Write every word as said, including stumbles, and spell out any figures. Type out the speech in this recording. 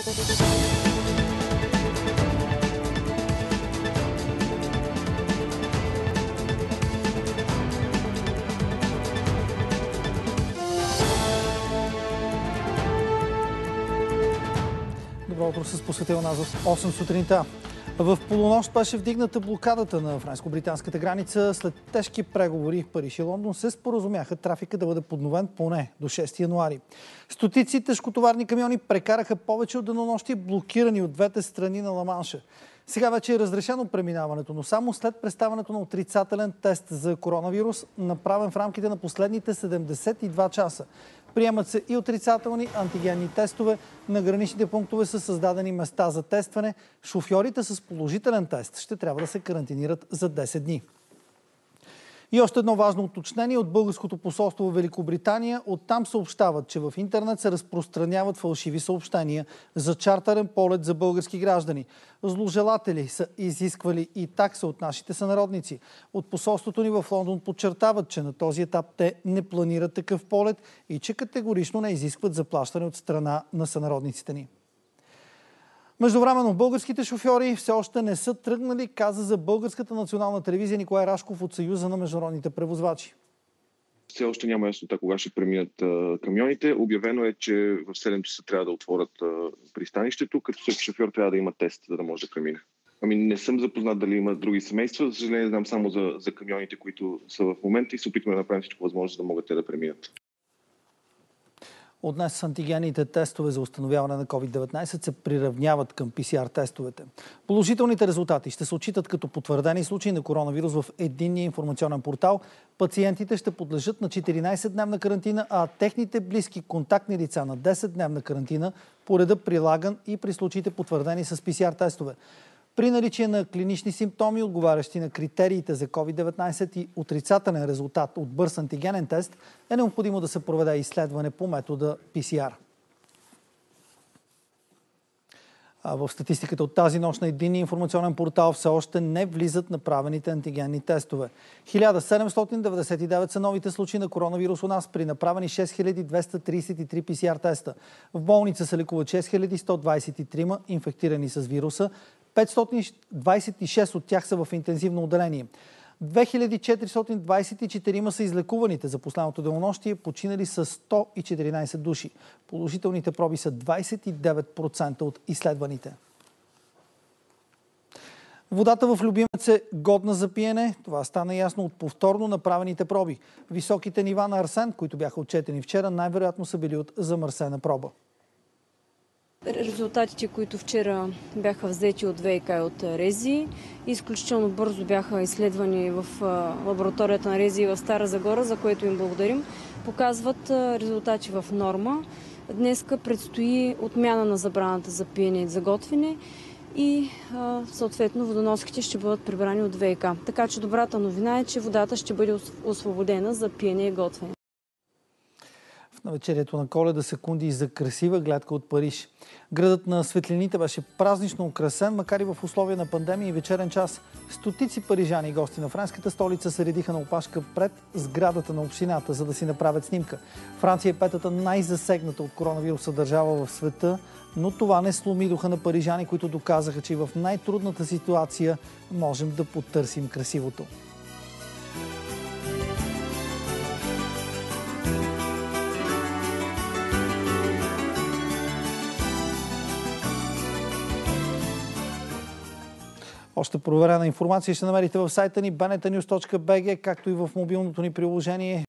Добро утро, с посветил нас в осем сутринта. В полунощ беше вдигната блокадата на френско-британската граница. След тежки преговори Париж и Лондон се споразумяха трафика да бъде подновен поне до шести януари. Стотици тежкотоварни камиони прекараха повече от денонощие, блокирани от двете страни на Ла-Манша. Сега вече е разрешено преминаването, но само след представянето на отрицателен тест за коронавирус, направен в рамките на последните седемдесет и два часа. Приемат се и отрицателни антигенни тестове. На граничните пунктове са създадени места за тестване. Шофьорите с положителен тест ще трябва да се карантинират за десет дни. И още едно важно уточнение от българското посолство в Великобритания. Оттам съобщават, че в интернет се разпространяват фалшиви съобщения за чартърен полет за български граждани. Зложелатели са изисквали и такса от нашите сънародници. От посолството ни в Лондон подчертават, че на този етап те не планират такъв полет и че категорично не изискват заплащане от страна на сънародниците ни. Междувременно българските шофьори все още не са тръгнали, каза за Българската национална телевизия Николай Рашков от Съюза на международните превозвачи. Все още няма яснота кога ще преминат а, камионите. Обявено е, че в седем часа трябва да отворят а, пристанището, като всеки шофьор трябва да има тест, за да може да премине. Ами не съм запознат дали има други семейства. За съжаление знам само за, за камионите, които са в момента и се опитваме да направим всичко възможно, да могат те да преминат. От днес антигенните тестове за установяване на ковид деветнайсет се приравняват към пи си ар тестовете. Положителните резултати ще се отчитат като потвърдени случаи на коронавирус в единния информационен портал. Пациентите ще подлежат на четиринайсетдневна карантина, а техните близки контактни лица на десетдневна карантина по реда прилаган и при случаите потвърдени с пи си ар тестове. При наличие на клинични симптоми, отговарящи на критериите за ковид деветнайсет и отрицателен резултат от бърз антигенен тест, е необходимо да се проведе изследване по метода пи си ар. А в статистиката от тази нощ на единния информационен портал все още не влизат направените антигенни тестове. хиляда седемстотин деветдесет и девет са новите случаи на коронавирус у нас при направени шест хиляди двеста трийсет и три пи си ар теста. В болница се лекуват шест хиляди сто двайсет и три инфектирани с вируса. петстотин двайсет и шест от тях са в интензивно отделение. две хиляди четиристотин двайсет и четири са излекуваните за последното денонощие, починали са сто и четиринайсет души. Положителните проби са двайсет и девет процента от изследваните. Водата в Любимец е годна за пиене. Това стана ясно от повторно направените проби. Високите нива на арсен, които бяха отчетени вчера, най-вероятно са били от замърсена проба. Резултатите, които вчера бяха взети от ВиК и от РЕЗИ, изключително бързо бяха изследвани в лабораторията на РЕЗИ в Стара Загора, за което им благодарим, показват резултати в норма. Днеска предстои отмяна на забраната за пиене и за готвене и съответно водоноските ще бъдат прибрани от ВиК. Така че добрата новина е, че водата ще бъде освободена за пиене и готвене. В навечерието на Коледа секунди за красива гледка от Париж. Градът на светлините беше празнично украсен, макар и в условия на пандемия и вечерен час. Стотици парижани и гости на френската столица се редиха на опашка пред сградата на общината, за да си направят снимка. Франция е петата най-засегната от коронавируса държава в света, но това не сломи духа на парижани, които доказаха, че и в най-трудната ситуация можем да потърсим красивото. Още проверена информация ще намерите в сайта ни би ен ти нюз точка би джи, както и в мобилното ни приложение.